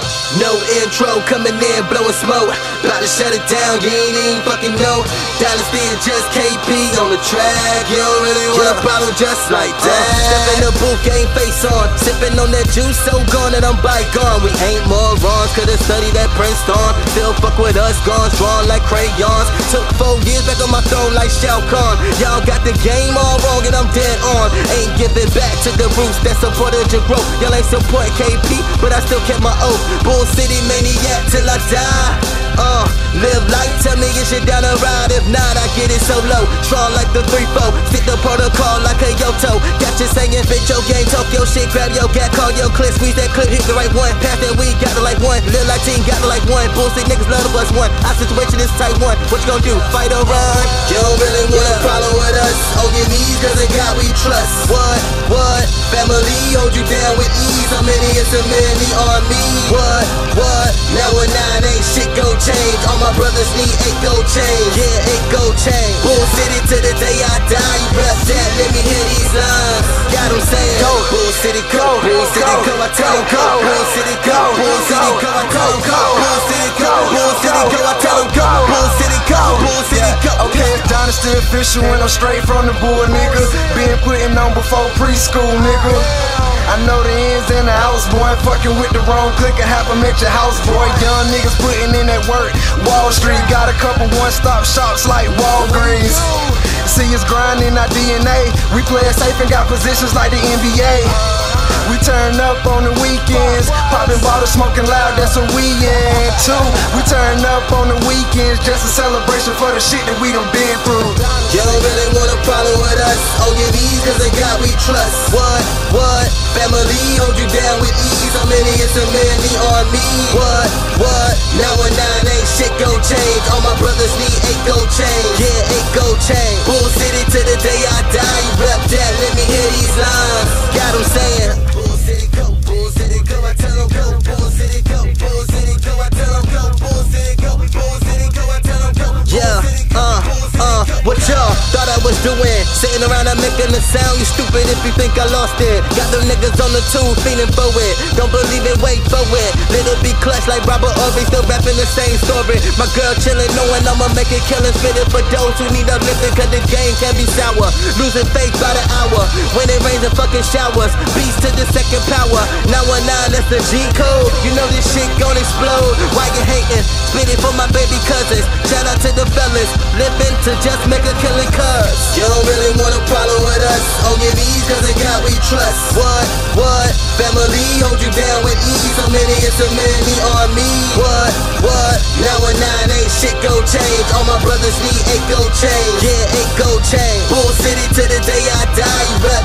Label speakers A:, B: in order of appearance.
A: No intro, coming in, blowing smoke. About to shut it down, you ain't even fucking know. Dynasty and JustKP on the track. You don't really wanna follow just like that. Step in the booth, game face on. Sipping on that juice, so gone that I'm bygone. We ain't morons, could've studied at Princeton. Still fuck with us, guns drawn like crayons. Took 4 years back on my throne like Shao Kahn. Y'all got the game all wrong and I'm dead on. Ain't giving back to the roots that supported your growth. Y'all ain't support KP, but I still kept my oath. Bullcity Maniac till I die. Live life, tell me is shit down the ride. If not, I get it solo. Strong like the 3-4, stick the protocol like a Yoto. Got you singing, fit your game, talk your shit, grab your gat, call your clip, squeeze that clip, hit the right one. Pass that weed, got it like one. Live like team, got it like one. Bullshit niggas love to bust one. Our situation is type 1. What you gon' do? Fight or run? You don't really wanna follow with us. Oh, give ease, cause in God we trust. What? Family hold you down with ease. How many is a many on me? What? Now or 9 ain't shit gon' change. All my brothers need 8 gold chains. Yeah, 8 gold chains. Bullcity to the day I die. You rep that, let me hear these lines. Got them saying, go. Bullcity go. Bullcity go, I tell them go. Bullcity go. Bullcity go, I tell them go. Bullcity go. Bullcity go, I tell them go. Bullcity go. Bullcity go.
B: Okay, it's Dynasty official and I'm straight from the bull, nigga. Been putting on before preschool, nigga. I know the ins and the outs, boy. Fucking with the wrong click and have them at your house, boy. Young niggas putting in that work. Wall Street got a couple one-stop shops like Walgreens. See us grinding our DNA. We play it safe and got positions like the NBA. We turn up on the weekends, popping bottles, smoking loud, that's what we in too. We turn up on the weekends, just a celebration for the shit that we done been through.
A: You don't really wanna follow with us. Oh, give ease, cause in God we trust. What? Family hold you down with ease. How many is a many on me? What? Now or 9 ain't shit gon' change. All my brothers need 8 gold chains. Yeah, 8 gold chains. Bullcity to the day I die. You rep that, let me hear these lines. Got them saying, Bullcity go, I tell them go. Bullcity go, I tell them go. Bullcity go, I tell them go. Yeah, what y'all thought I was doing? Sitting around and making a sound. You stupid if you think I lost it. Got them niggas on the tube feeling for it. Don't believe it, wait for it. Little be clutch like Robert Ory, still rapping the same story. My girl chillin', knowing I'ma make it killin'. Spittin' for those who need uplifting, cause the game can be sour. Losing faith by the hour. When it rains and fucking showers. Beats to the second power. 919, that's the G code. You know this shit gon' explode. Why you hating? Spit it for my baby cousins. Shout out to the fellas. Living to just make a killing cuz. You don't really wanna follow with us. Oh, give ease, cause in God we trust. What? Family hold you down with ease. How many is a many on me? What? Now or 9 ain't shit gon' change. All my brothers need 8 gold chains. Yeah, 8 gold chains. Bullcity to the day I die. You rep